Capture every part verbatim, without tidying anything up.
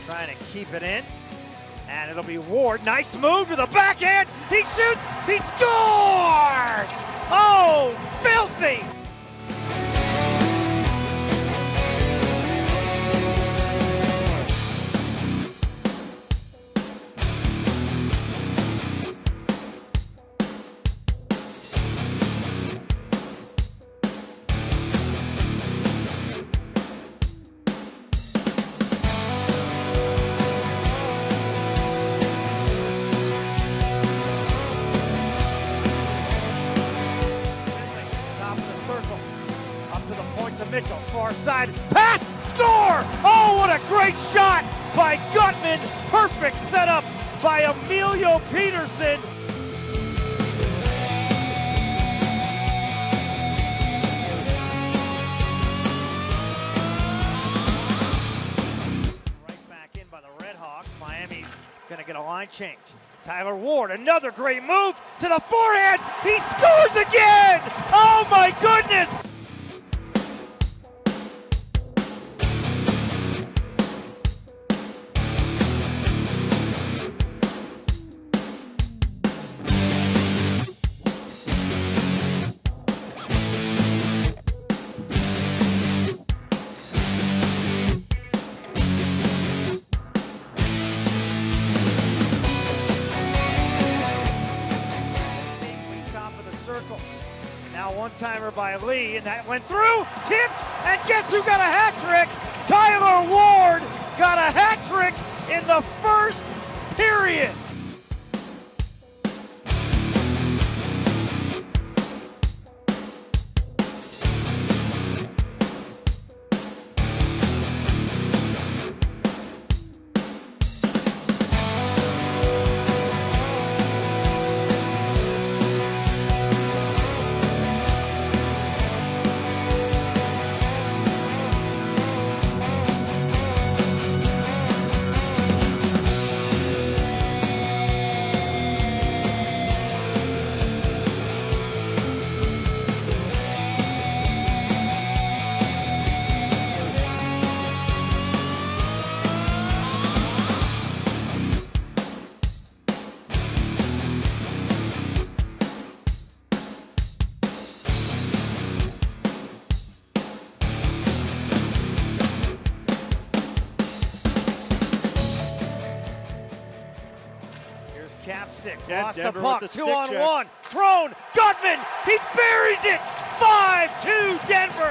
trying to keep it in. And it'll be Ward. Nice move to the backhand. He shoots. He scores! Oh, filthy! To Mitchell, far side, pass, score! Oh, what a great shot by Gutman. Perfect setup by Emilio Peterson. Right back in by the Redhawks. Miami's gonna get a line change. Tyler Ward, another great move to the forehand. He scores again! Oh my goodness! Now one-timer by Lee, and that went through, tipped, and guess who got a hat trick? Tyler Ward got a hat trick in the first period. Capstick, yeah, lost Denver the puck, with the two stick on checks. one, thrown, Gutman, he buries it, five two Denver.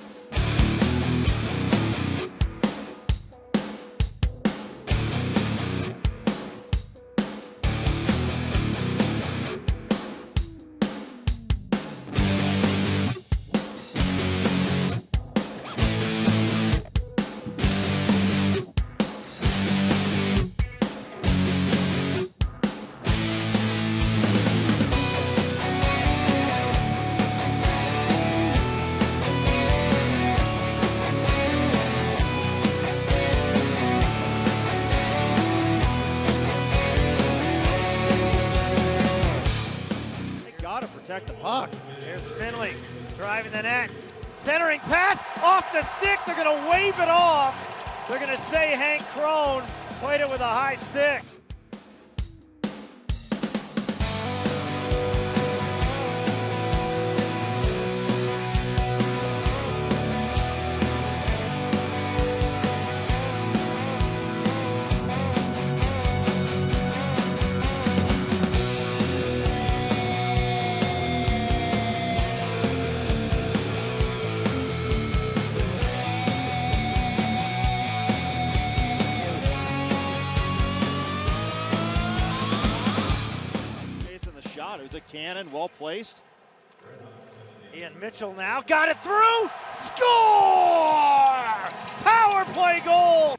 To protect the puck. Here's Finley driving the net. Centering pass off the stick. They're going to wave it off. They're going to say Hank Crone played it with a high stick. It was a cannon, well placed. Ian Mitchell now got it through. Score! Power play goal.